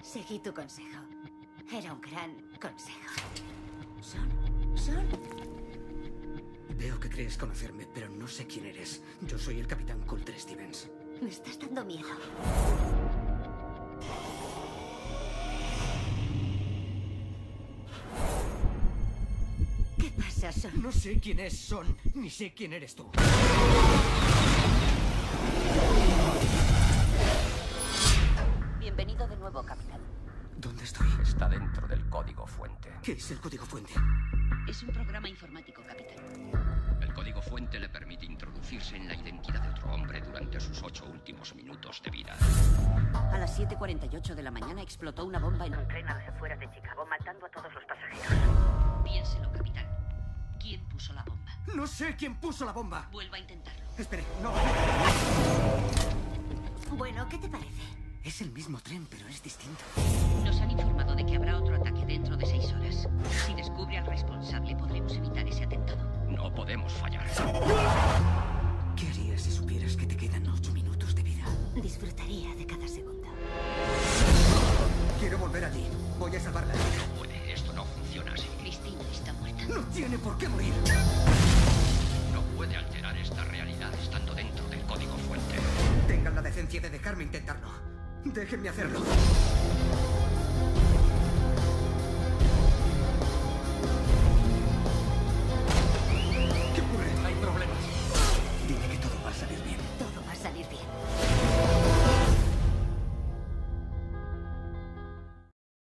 Seguí tu consejo. Era un gran consejo. Veo que crees conocerme, pero no sé quién eres. Yo soy el capitán Coulter Stevens. Me estás dando miedo. ¿Qué pasa, Son? No sé quién es Son, ni sé quién eres tú. Bienvenido de nuevo, capitán. ¿Dónde estoy? Está dentro del código fuente. ¿Qué es el código fuente? Es un programa informático, capitán. El código fuente le permite introducirse en la identidad de otro hombre durante sus 8 últimos minutos de vida. A las 7:48 de la mañana explotó una bomba en un tren a las afueras de Chicago, matando a todos los pasajeros. Piénselo, capitán. ¿Quién puso la bomba? No sé quién puso la bomba. Vuelva a intentarlo. Espere, no. Bueno, ¿qué te parece? Es el mismo tren, pero es distinto. Nos han informado de que habrá otro ataque dentro de 6 horas. Si descubre al responsable, podremos evitar ese atentado. No podemos fallar. ¿Qué harías si supieras que te quedan 8 minutos de vida? Disfrutaría de cada segundo. Quiero volver allí. Voy a salvarla. No puede, esto no funciona así. Cristina está muerta. No tiene por qué morir. No puede alterar esta realidad estando dentro del código fuente. Tengan la decencia de dejarme intentarlo. Déjenme hacerlo.